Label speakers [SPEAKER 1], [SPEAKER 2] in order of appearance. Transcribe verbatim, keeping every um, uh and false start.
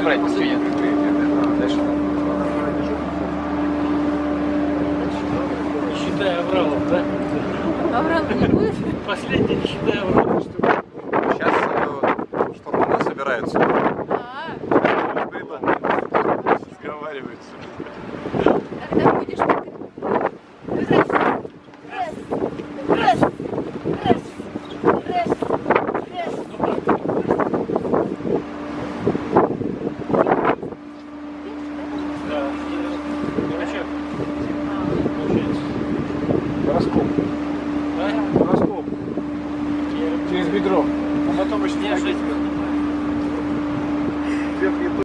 [SPEAKER 1] собрать сегодня.
[SPEAKER 2] Не считая Авралов, да?
[SPEAKER 3] Аврал не будет?
[SPEAKER 2] Последний, не считая Авралов.
[SPEAKER 1] Сейчас штурмана собираются.
[SPEAKER 3] А,
[SPEAKER 1] Сговариваются.
[SPEAKER 3] когда будешь так... Раз, раз, раз, раз, раз, раз.
[SPEAKER 2] Да, дурачок. Получается.
[SPEAKER 4] Гороскоп.
[SPEAKER 2] Да?
[SPEAKER 4] Гороскоп. Через бедро.
[SPEAKER 2] А потом еще не ошибся.